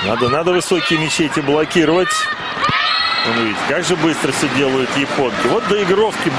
Надо высокие мячи эти блокировать. Видите, как же быстро все делают японки. Вот доигровки.